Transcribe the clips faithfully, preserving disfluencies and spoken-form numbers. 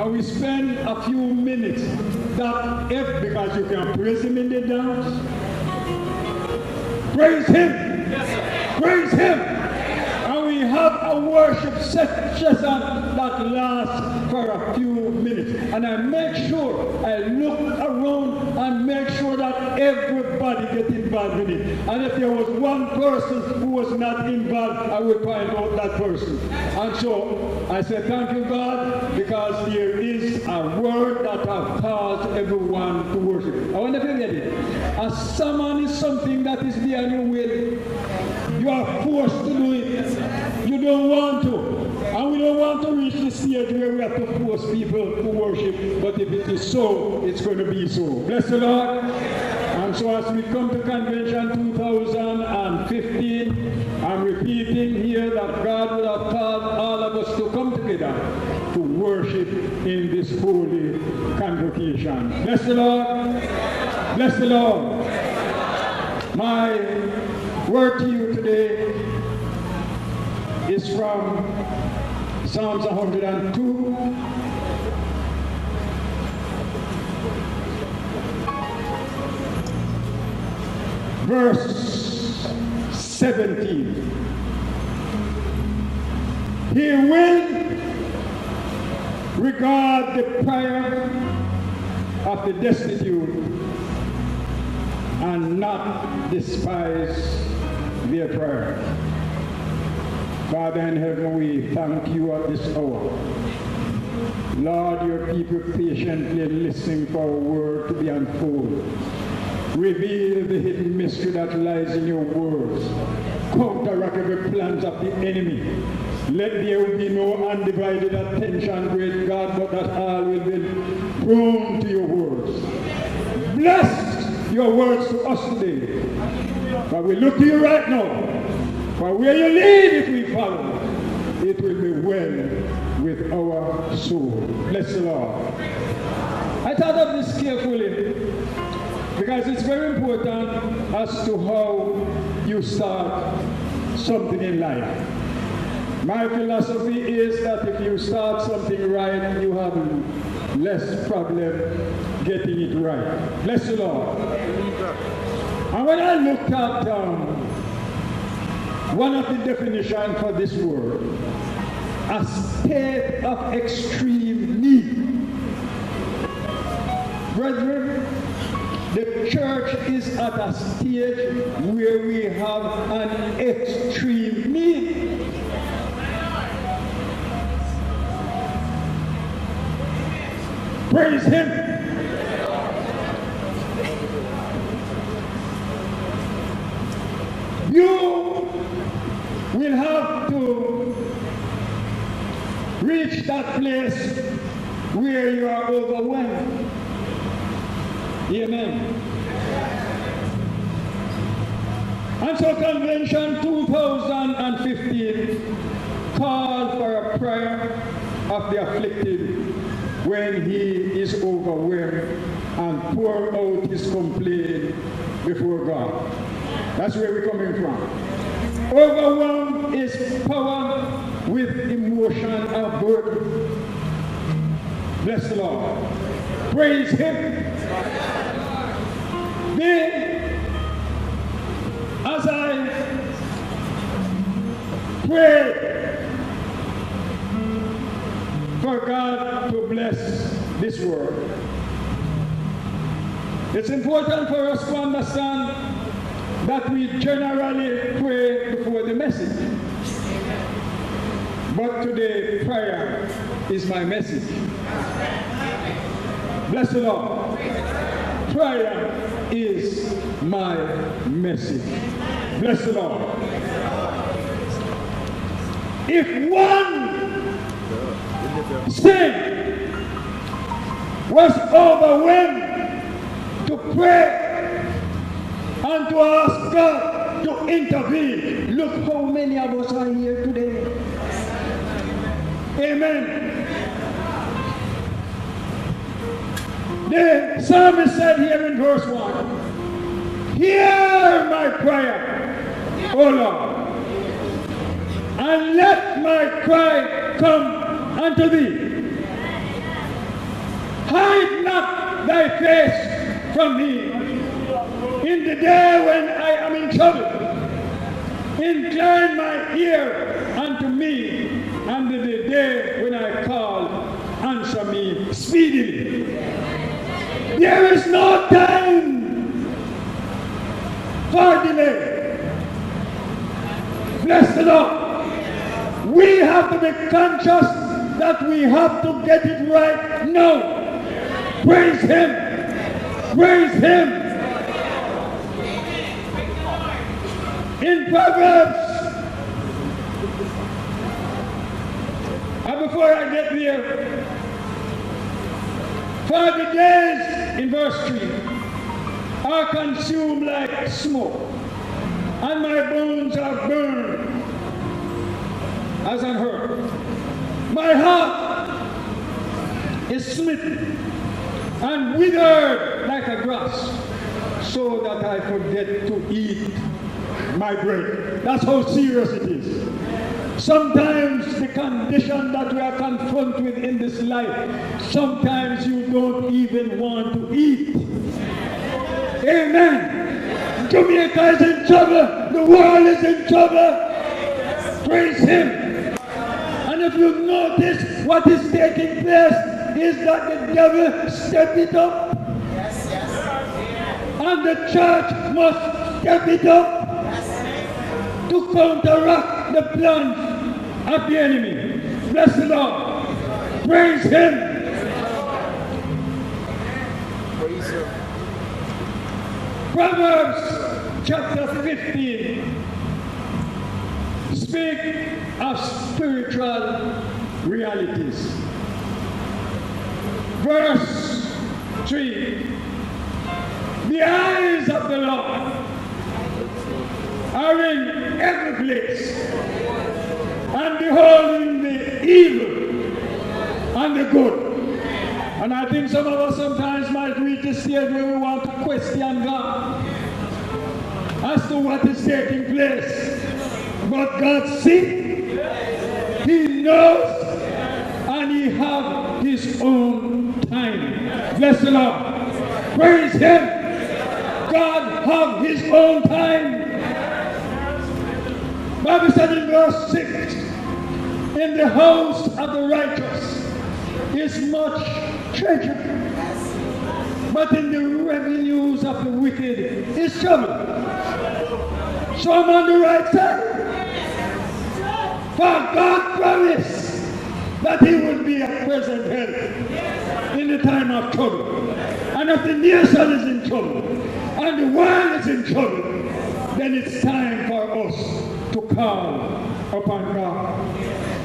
And we spend a few minutes that if, because you can praise him in the dance. Praise him. Yes, praise him. And we have a worship session that lasts for a few minutes. And I make sure I look around and make sure that everybody gets involved in it. And if there was one person who was not involved, I would find out that person. And so I say thank you, God, because there is a word that has caused everyone to worship. I wonder if you get it. A sermon is something that is beyond your will. You are forced to do it. You don't want to. And we don't want to reach the stage where we have to force people to worship. But if it is so, it's going to be so. Bless the Lord. And so as we come to Convention two thousand fifteen, I'm repeating here that God will have called all of us to come together to worship in this holy congregation. Bless the Lord. Bless the Lord. My word to you today is from Psalms one hundred two. Verse seventeen. He will regard the prayer of the destitute and not despise their prayer. Father in heaven, we thank you at this hour. Lord, your people patiently listening for a word to be unfolded. Reveal the hidden mystery that lies in your words. Counteract every plans of the enemy. Let there be no undivided attention, great God, but that all will be prone to your words. Bless your words to us today. But we look to you right now. For where you lead, if we follow, it will be well with our soul. Bless the Lord. I thought of this carefully because it's very important as to how you start something in life. My philosophy is that if you start something right, you have less problem getting it right. Bless the Lord. And when I looked at um, one of the definitions for this word, a state of extreme need. Brethren, the church is at a stage where we have an extreme need. Praise him. You will have to reach that place where you are overwhelmed. Amen. And so Convention two thousand fifteen called for a prayer of the afflicted when he is overwhelmed and pour out his complaint before God. That's where we're coming from. Overwhelmed is power with emotion and burden. Bless the Lord. Praise him. Then, as I pray for God to bless this word, it's important for us to understand that we generally pray before the message. But today, prayer is my message. Bless the Lord. Prayer is my message. Bless the Lord. If one sin was overwhelmed to pray and to ask God to intervene, look how many of us are here today. Amen. The psalmist said here in verse one, hear my prayer, O Lord, and let my cry come unto thee. face from me. In the day when I am in trouble, incline my ear unto me, and in the day when I call, answer me speedily. There is no time for delay. Bless the Lord. We have to be conscious that we have to get it right now. Praise Him. Praise Him. In Proverbs, and before I get there, for the days in verse three are consumed like smoke, and my bones are burned as an herb. My heart is smitten and withered like a grass, so that I forget to eat my bread. That's how serious it is. Sometimes the condition that we are confronted with in this life, sometimes you don't even want to eat. Amen. Jamaica is in trouble. The world is in trouble. Praise Him. And if you notice what is taking place is that the devil stepped it up. Yes, yes. And the church must step it up to counteract the plans of the enemy. Bless the Lord. Praise Him. Praise Him. Proverbs chapter fifteen speak of spiritual realities. Verse three. The eyes of the Lord are in every place, and beholding the evil and the good. And I think some of us sometimes might reach a stage where we want to question God as to what is taking place. But God sees, He knows, and He has His own time. Bless the Lord. Praise Him. God has His own time. Bible said in verse six, in the house of the righteous is much treasure, but in the revenues of the wicked is trouble. So I'm on the right side. For God promised that He would be a present help in the time of trouble. And if the nation is in trouble, and the world is in trouble, then it's time for us to call upon God.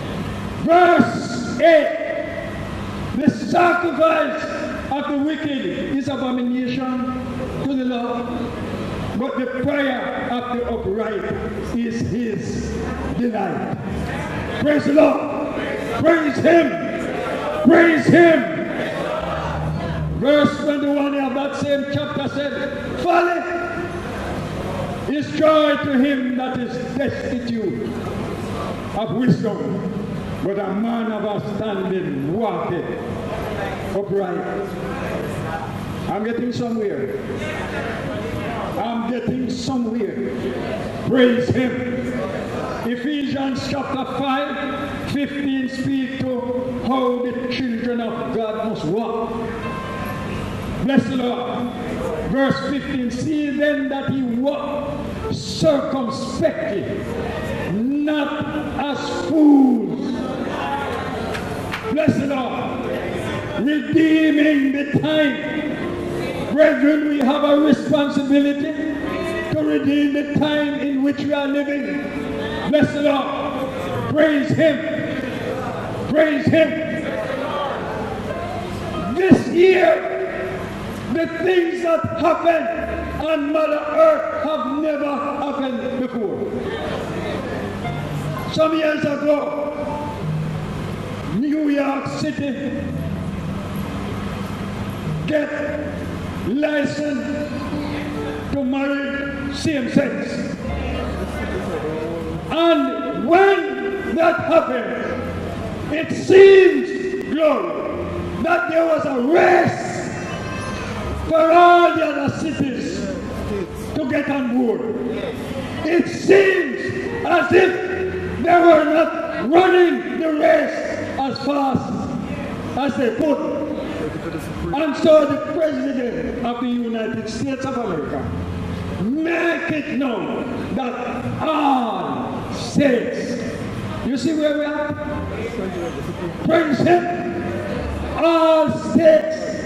Verse eight, the sacrifice of the wicked is abomination to the Lord, but the prayer of the upright is His delight. Praise the Lord. Praise Him. Praise Him. Verse twenty-one of that same chapter said, folly is joy to him that is destitute of wisdom, but a man of understanding walketh upright. I'm getting somewhere. I'm getting somewhere. Praise Him. Ephesians chapter five, fifteen speak to how the children of God must walk. Bless the Lord. Verse fifteen, see then that ye walk circumspectly, not as fools. Bless the Lord. Redeeming the time. Brethren, we have a responsibility to redeem the time in which we are living. Bless the Lord. Praise Him. Praise Him. This year, the things that happen on Mother Earth have never happened before. Some years ago, New York City get license to marry same-sex. And when that happened, it seems, glory, that there was a race for all the other cities to get on board. It seems as if they were not running the race as fast as they could. And so the President of the United States of America make it known that all states, you see where we are? Praise him, all states.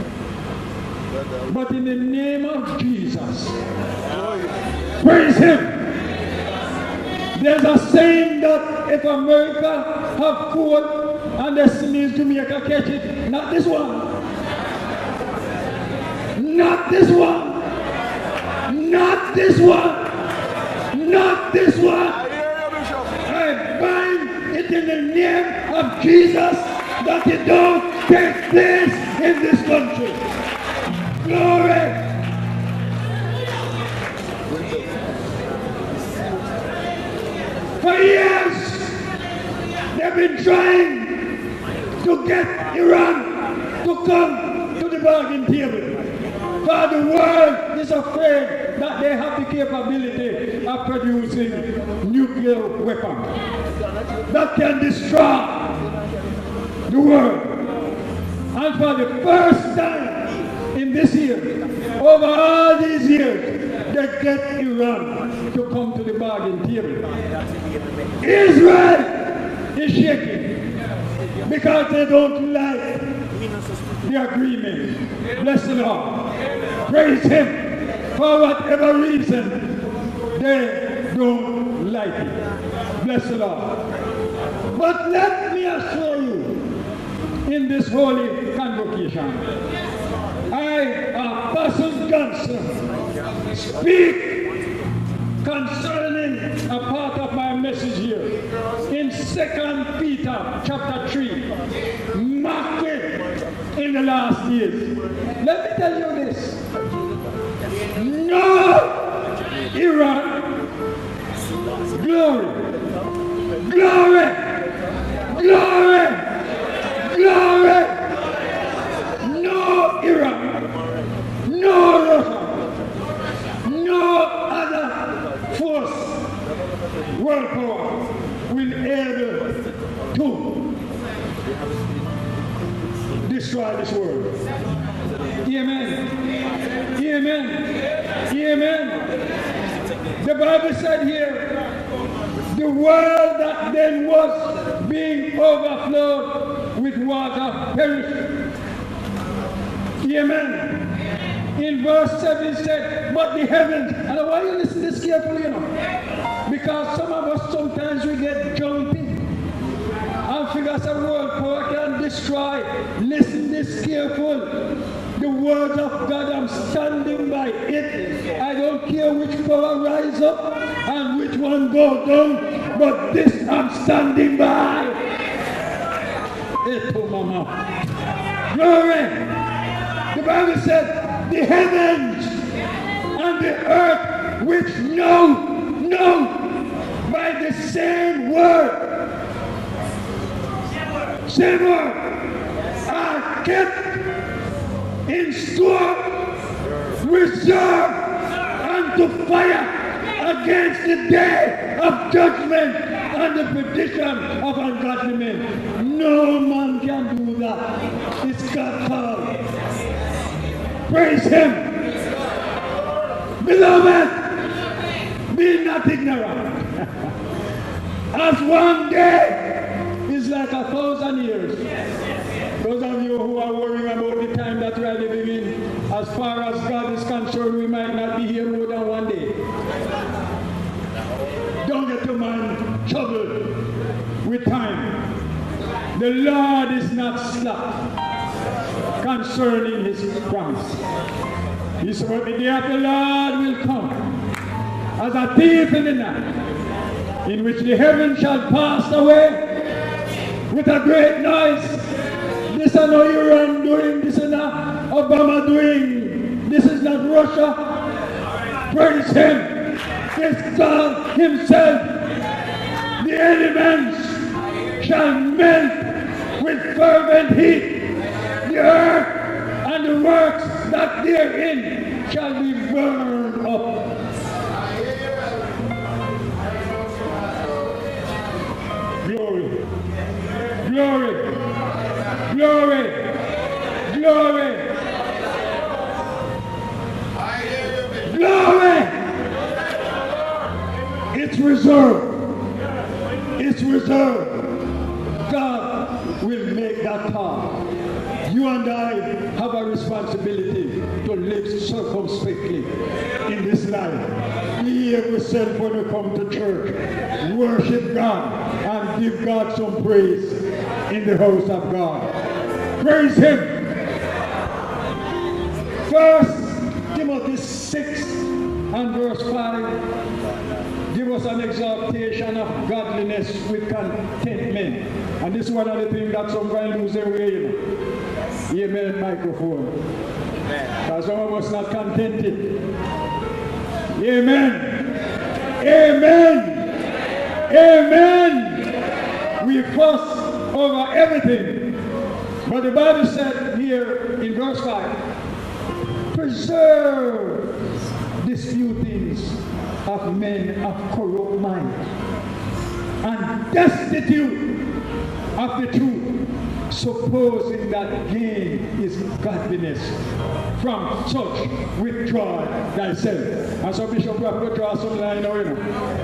But in the name of Jesus, praise him. There's a saying that if America have food and the sneeze Jamaica catch it, not this one. Not this one. Not this one. Not this one. I bind it in the name of Jesus that it don't take place in this country. Glory. For years, they've been trying to get Iran to come to the bargain table. For the world is afraid that they have the capability of producing nuclear weapons that can destroy the world. And for the first time in this year, over all these years, they get Iran to come to the bargain table. Israel is shaking because they don't like the agreement. Bless the Lord. Praise him. For whatever reason, they don't like it. Bless the Lord. But let me assure you, in this holy convocation, I, Apostle Johnson, speak concerning a part of my message here in Second Peter chapter three, market in the last years. Let me tell you this. No Iran, glory, glory, glory, glory, no Iran, no Russia, no other force, world power will be able to destroy this world. Amen. Amen. Amen. The Bible said here, the world that then was being overflowed with water perished. Amen. In verse seven it said, but the heavens, and I want you to listen to this carefully, you know, because some of us sometimes we get jumpy and figure the world power can destroy. Listen this careful. The word of God, I'm standing by it. I don't care which power rise up and which one go down, but this I'm standing by. Eto mama. Glory. The Bible said, the heavens and the earth which know, know by the same word, same word, are kept in store, reserved unto fire against the day of judgment and the perdition of ungodly men. No man can do that. It's God's power. Praise him. Beloved, be not ignorant. As one day is like a thousand years. Those of you who are worrying about the time that we are living in, as far as God is concerned, we might not be here more than one day. Don't get your mind troubled with time. The Lord is not slack concerning his promise. He said, but the day of the Lord will come as a thief in the night, in which the heavens shall pass away with a great noise. This is not Iran doing, this is not Obama doing, this is not Russia. Praise him. It's God himself. The elements shall melt with fervent heat. The earth and the works that that therein shall be burned up. Glory, glory, glory, glory, glory. It's reserved. It's reserved. God will make that path. You and I have a responsibility to live circumspectly in this life. Behave yourself when you come to church. Worship God and give God some praise in the house of God. Praise Him. First Timothy six and verse five give us an exaltation of godliness with contentment. And this is one of the things that some guys lose their way, you know. Amen, microphone. Because some of us not contented. Amen. Amen. Amen. We fuss over everything. But the Bible said here in verse five, preserve disputings of men of corrupt mind and destitute of the truth, supposing that gain is godliness. From such withdraw thyself. And so Bishop, we have to draw some line now, you know.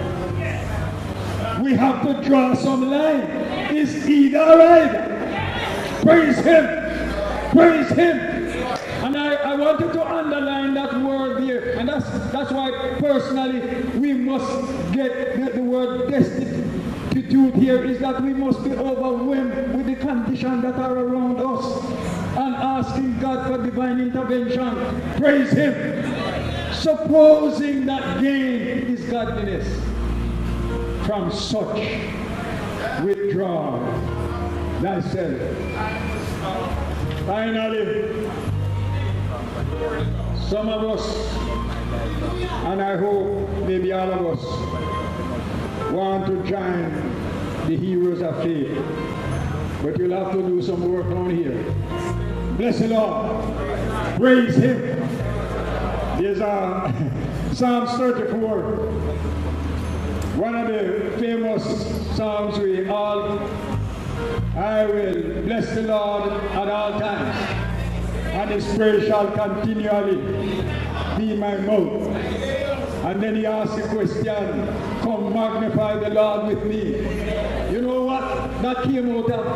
We have to draw some line. It's either or either. Praise Him. Praise Him. And I, I wanted to underline that word here. And that's that's why personally we must get, get the word destitute here, is that we must be overwhelmed with the conditions that are around us and asking God for divine intervention. Praise Him. Supposing that gain is godliness. From such withdraw thyself. Finally, some of us, and I hope maybe all of us, want to join the heroes of faith. But you'll have to do some work on here. Bless the Lord. Praise Him. There's a Psalms thirty-four. One of the famous Psalms we all, I will bless the Lord at all times, and His praise shall continually be my mouth. And then he asks the question, come magnify the Lord with me. You know what? That came out of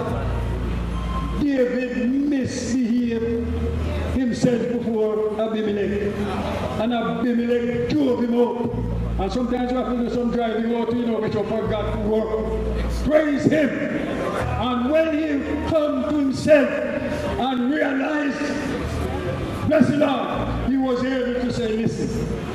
David misbehaved himself before Abimelech. And Abimelech drove him out. And sometimes you have to do some driving out, you know, which you forgot to work. Praise Him. And when he come to himself and realized, bless the Lord, he was able to say, listen,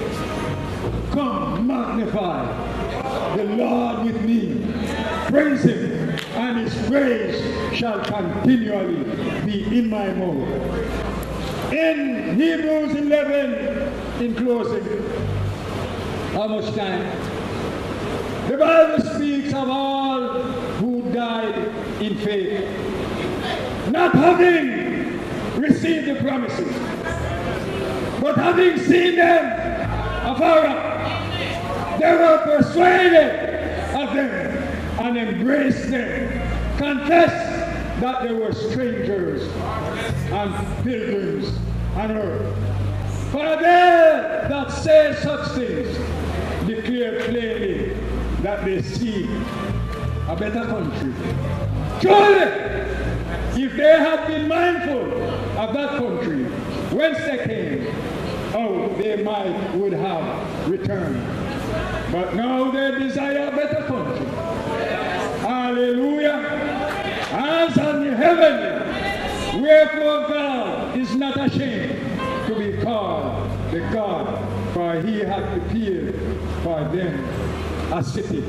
come magnify the Lord with me. Praise Him, and His praise shall continually be in my mouth. In Hebrews eleven, in closing, how much time? The Bible speaks of all who died in faith, not having received the promises, but having seen them afar off. They were persuaded of them and embraced them, confessed that they were strangers and pilgrims on earth. For they that say such things declare plainly that they seek a better country. Surely, if they had been mindful of that country whence they came, oh, they might would have returned. But now they desire a better country. Hallelujah. As on heaven, wherefore God is not ashamed to be called the God, for He hath prepared for them a city.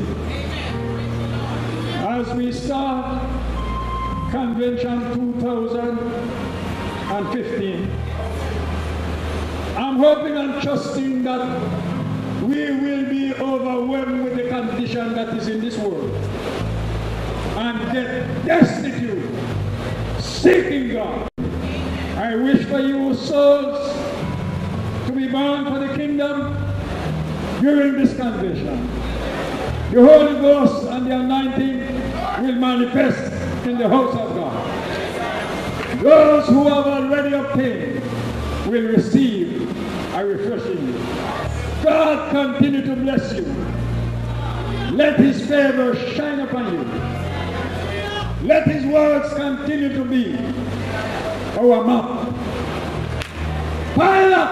As we start Convention two thousand fifteen, I'm hoping and trusting that we will be overwhelmed with the condition that is in this world and get destitute, seeking God. I wish for you souls born for the kingdom during this convention. The Holy Ghost and the anointing will manifest in the house of God. Those who have already obtained will receive a refreshing. God continue to bless you. Let his favor shine upon you. Let his words continue to be our map. Pilot,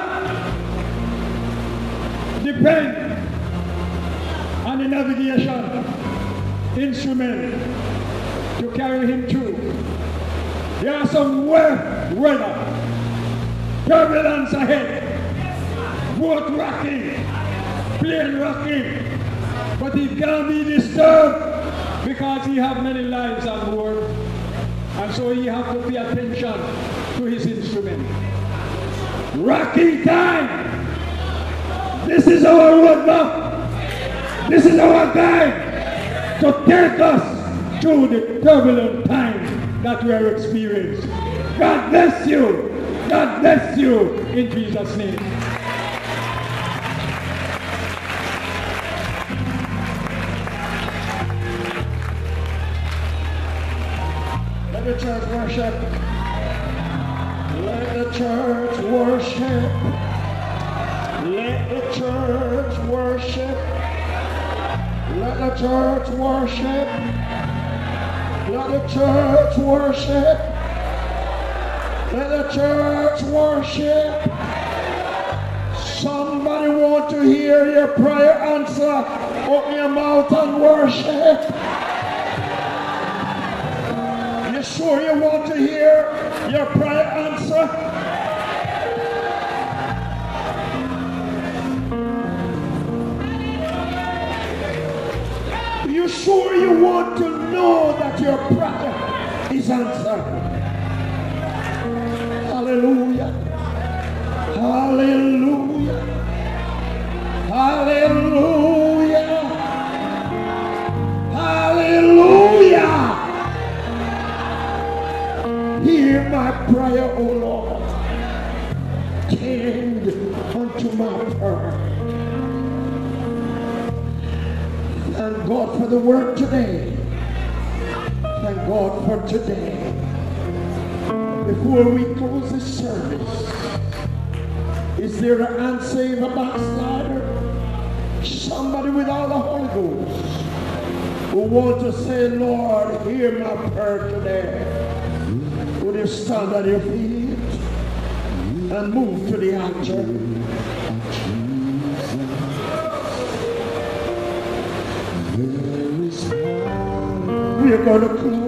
depend on the navigation instrument to carry him through. There are some weather, turbulence ahead, boat rocking, plane rocking, but he can't be disturbed because he has many lives on board, and so he has to pay attention to his instrument. Rocking time! This is our roadmap. This is our guide to take us through the turbulent times that we are experiencing. God bless you. God bless you in Jesus' name. Let the church worship. Let the church worship. Let the church worship. Let the church worship. Let the church worship. Let the church worship. Somebody want to hear your prayer answer. Open your mouth and worship. You sure you want to hear your prayer answer? You sure you want to know that your prayer is answered? Hallelujah. Hallelujah. Hallelujah. Hallelujah. Hear my prayer, O Lord. Tend unto my prayer. Thank God for the word today. Thank God for today. Before we close this service, is there an unsaved backslider? Somebody without the Holy Ghost who want to say, Lord, hear my prayer today. Would you stand on your feet and move to the altar? We are going to close.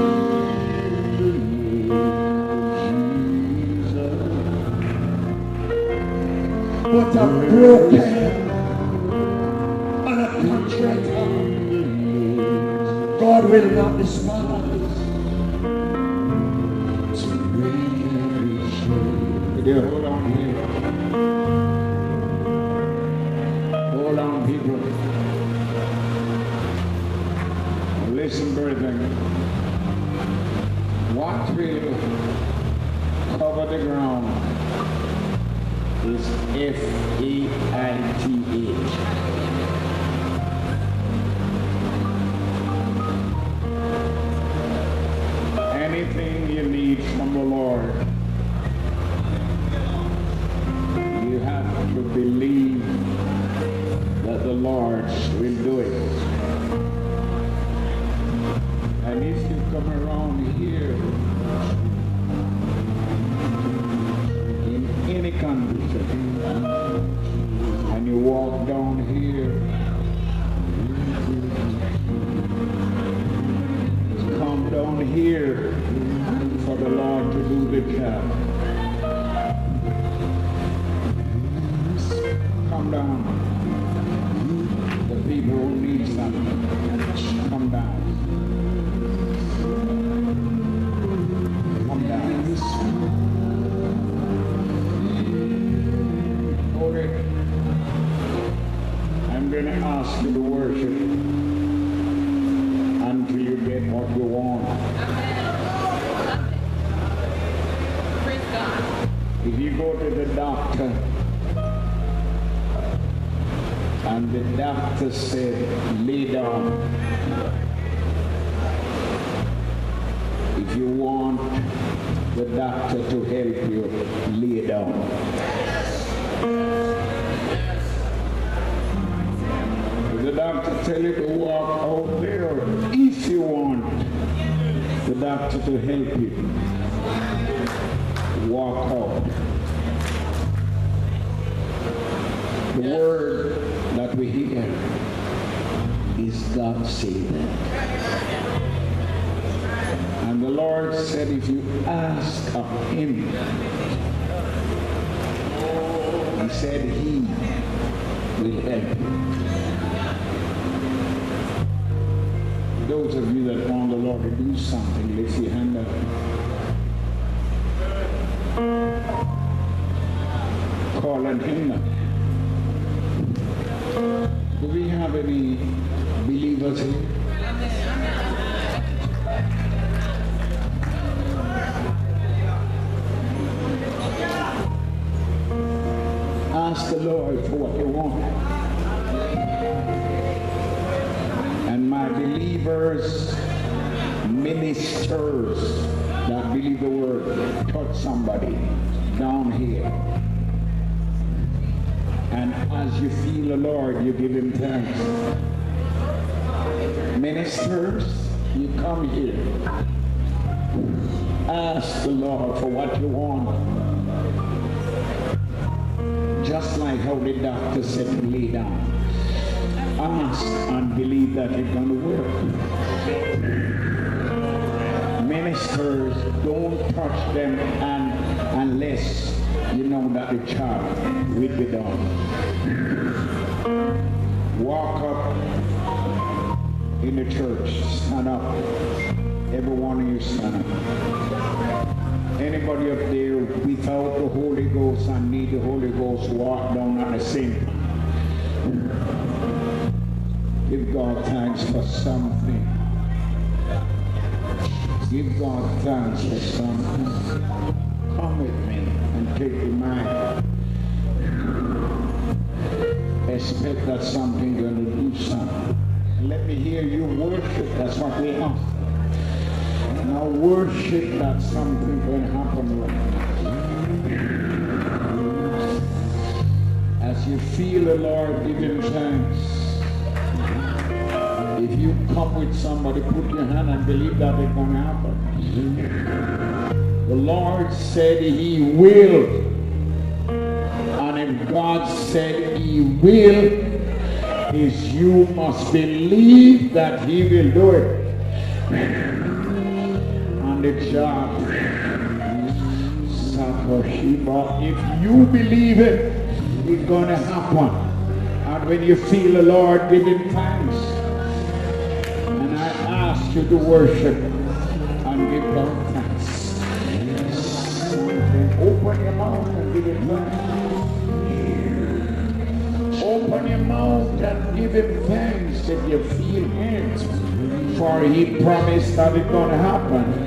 But a broken and a contrite heart, God will not despise. Yeah, hold on here. Hold on, people. Listen, brethren. What will cover the ground is F A I T H. Anything you need from the Lord, you have to believe that the Lord will do it. And if you come around here in any condition, and you walk down here, come down here for the Lord to do the job. Come down. The people who need something, come down. Come down. Okay. I'm going to ask you to worship until you get what you want. If you go to the doctor And the doctor said, lay down. If you want the doctor to help you, lay down. If the doctor tell you to walk out there, if you want the doctor to help you, walk out. The word that we hear is God saving. And the Lord said, if you ask of him, he said he will help you. Those of you that want the Lord to do something, lift your hand up. Call on him now. Do we have any believers here? Ask the Lord for what you want. And my believers, ministers that believe the word, touch somebody down here. And as you feel the Lord, you give him thanks. Ministers, you come here. Ask the Lord for what you want. Just like how the doctor said to lay down. Ask and believe that it's going to work. Ministers, don't touch them and, unless you know that the child will be done. Walk up in the church, stand up. Every one of you stand up. Anybody up there without the Holy Ghost and need the Holy Ghost, walk down at the same time. Give God thanks for something. Give God thanks for something. Come with me and take the mic. Expect that something going to do something. Let me hear you worship. That's what we have. Now worship that something going to happen right now. As you feel the Lord, give him thanks. If you come with somebody, put your hand and believe that it's going to happen. The Lord said he will. And if God said he will, is you must believe that he will do it. On the job, if you believe it, it's going to happen. And when you feel the Lord, give him thanks. And I ask you to worship and give God thanks. Open your mouth and give him thanks. Open your mouth and give him thanks if you feel it. For he promised that it's going to happen.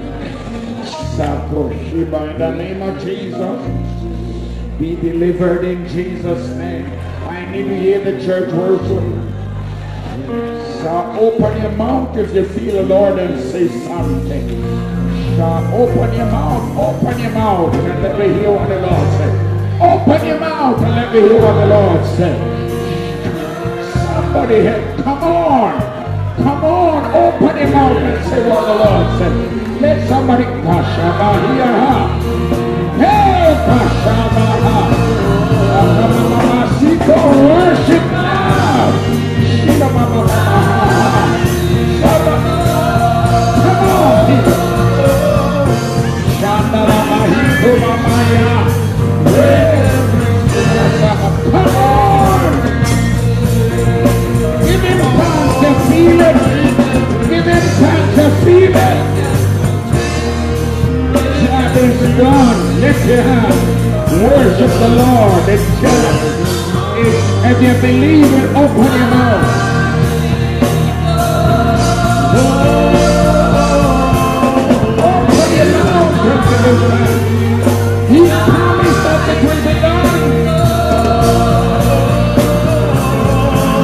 In the name of Jesus, be delivered in Jesus' name. I need to hear the church worship. So open your mouth if you feel the Lord and say something. So open your mouth, open your mouth and let me hear what the Lord said. Open your mouth and let me hear what the Lord said. Somebody, come on. Come on, open your mouth and say what the Lord said. Let somebody Kashabahiyaha. Hey, Kashabaha. Siko, worship now. Shila Mama. Come on, people. Shandala Mahiko Mamaya. Come on. Give him time to feel it. Give him time to feel it. Job is done. Lift your hand. Worship the Lord. The job is, if you believe it, open your mouth. Open your mouth. He promised that it will be done.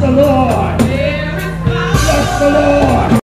the Lord. Bless the Lord.